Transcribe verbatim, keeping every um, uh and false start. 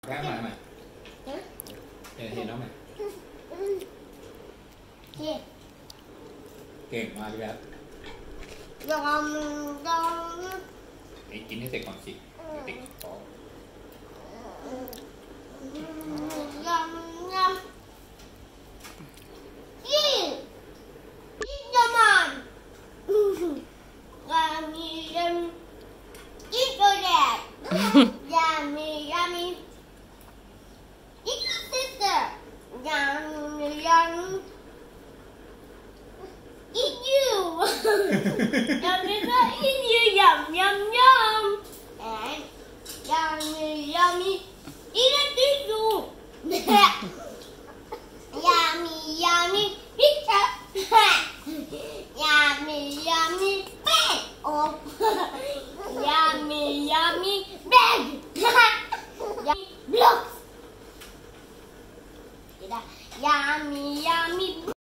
แก้มใหม่ใหม่เห็นเห็นน้องไหมเก่งมากพี่แบบยอมยอมนี่กินให้เสร็จก่อนสิติดคอยอมยอมกินกินยอมมันยามียามีกินตัวแดดยามียามีกินตัวซิสเตอร์ยามียามีeat you yummy eat you yum yum yum and yummy yummy eat a tissue yummy yummy eat a yummy yummy bag oh yummy yummy bag yummy blocks yummy yummy